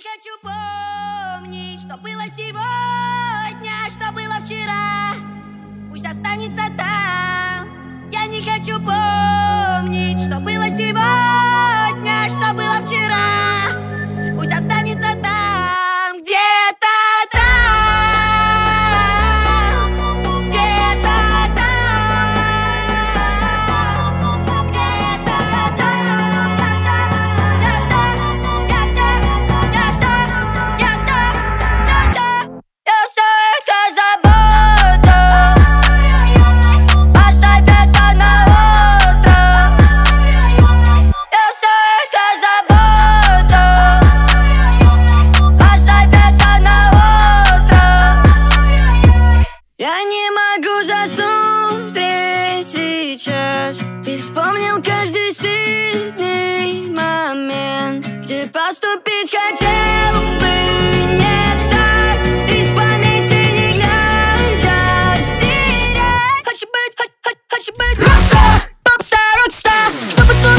хочу помнить, что было сегодня, что было вчера. Пусть останется там. Я не хочу помнить, что было сегодня, что было вчера. Пусть останется там, где-то там, где-то там, где-то там. Я все это забуду. Оставь это на утро. Я все это забуду. Оставь это на утро. Я не могу заснуть в третий час. И вспомнил каждый стыдный момент, где поступить хотел бы не так. Из памяти не глядя стереть. Хочу быть, хочу быть попса, попса, рокстар, чтобы